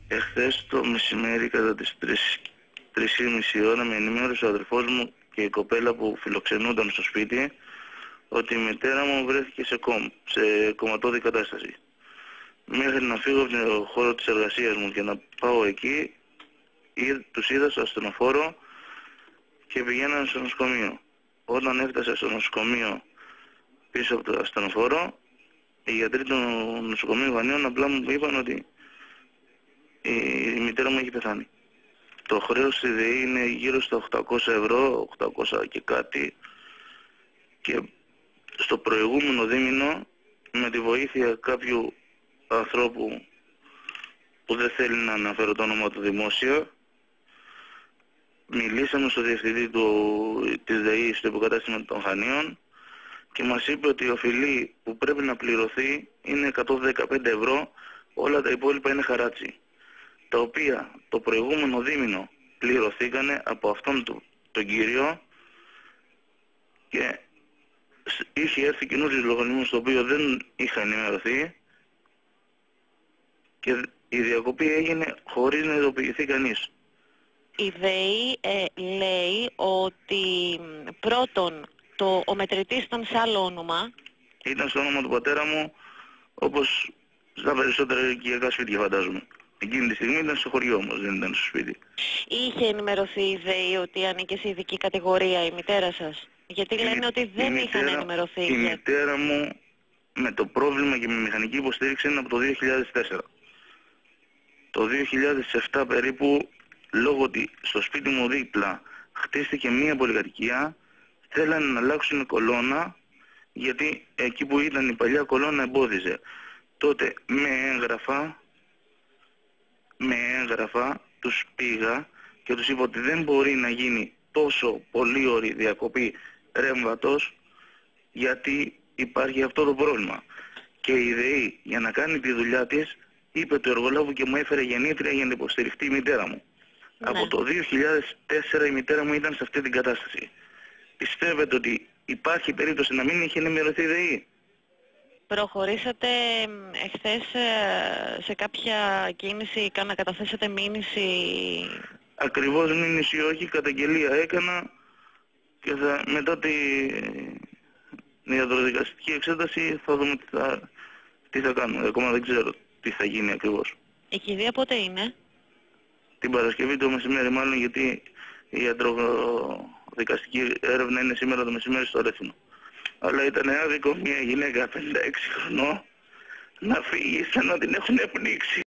Εχθές το μεσημέρι κατά τις 3:30 ώρα με ενημέρωσε ο αδερφός μου και η κοπέλα που φιλοξενούνταν στο σπίτι ότι η μητέρα μου βρέθηκε σε κομματώδη κατάσταση. Μέχρι να φύγω από τον χώρο της εργασίας μου και να πάω εκεί, τους είδα στο ασθενοφόρο και πηγαίναν στο νοσοκομείο. Όταν έφτασα στο νοσοκομείο πίσω από το ασθενοφόρο, οι γιατροί του νοσοκομείου Βανίων απλά μου είπαν ότι η μητέρα μου έχει πεθάνει. Το χρέος στη ΔΕΗ είναι γύρω στα 800 ευρώ, 800 και κάτι, και στο προηγούμενο δίμηνο με τη βοήθεια κάποιου ανθρώπου που δεν θέλει να αναφέρω το όνομα του δημόσια, μιλήσαμε στο διευθυντή της ΔΕΗ στο υποκατάστημα των Χανίων και μας είπε ότι η οφειλή που πρέπει να πληρωθεί είναι 115 ευρώ, όλα τα υπόλοιπα είναι χαράτσι, τα οποία το προηγούμενο δίμηνο πληρωθήκανε από αυτόν τον κύριο και είχε έρθει καινούργιος λογαριασμός στο οποίο δεν είχα ενημερωθεί και η διακοπή έγινε χωρίς να ειδοποιηθεί κανείς. Η ΔΕΗ λέει ότι πρώτον ο μετρητής ήταν σε άλλο όνομα. Ήταν στο όνομα του πατέρα μου, όπως στα περισσότερα οικιακά σπίτια φαντάζομαι. Εκείνη τη στιγμή ήταν στο χωριό όμως, δεν ήταν στο σπίτι. Είχε ενημερωθεί η ΔΕΗ ότι ανήκε σε ειδική κατηγορία η μητέρα σας? Γιατί λένε ότι δεν είχαν ενημερωθεί. Η μητέρα μου με το πρόβλημα και με μηχανική υποστήριξη είναι από το 2004. Το 2007 περίπου, λόγω ότι στο σπίτι μου δίπλα χτίστηκε μία πολυκατοικία, θέλανε να αλλάξουν κολόνα, γιατί εκεί που ήταν η παλιά κολόνα εμπόδιζε. Τότε με έγγραφα τους πήγα και τους είπα ότι δεν μπορεί να γίνει τόσο πολύ ωρή διακοπή ρεύματος, γιατί υπάρχει αυτό το πρόβλημα. Και η ΔΕΗ, για να κάνει τη δουλειά της, είπε του εργολάβου και μου έφερε γεννήτρια για να υποστηριχτεί η μητέρα μου. Ναι. Από το 2004 η μητέρα μου ήταν σε αυτή την κατάσταση. Πιστεύετε ότι υπάρχει περίπτωση να μην είχε ενημερωθεί η ΔΕΗ? Προχωρήσατε εχθές σε κάποια κίνηση, να καταθέσετε μήνυση? Ακριβώς μήνυση όχι, καταγγελία έκανα και μετά την ιατροδικαστική εξέταση θα δούμε τι θα κάνουμε. Ακόμα δεν ξέρω τι θα γίνει ακριβώς. Η κηδεία πότε είναι? Την Παρασκευή το μεσημέρι μάλλον, γιατί η ιατροδικαστική έρευνα είναι σήμερα το μεσημέρι στο Ρέθινο. Αλλά ήταν άδικο μια γυναίκα 56 χρονών να φύγει σαν να την έχουν πνίξει.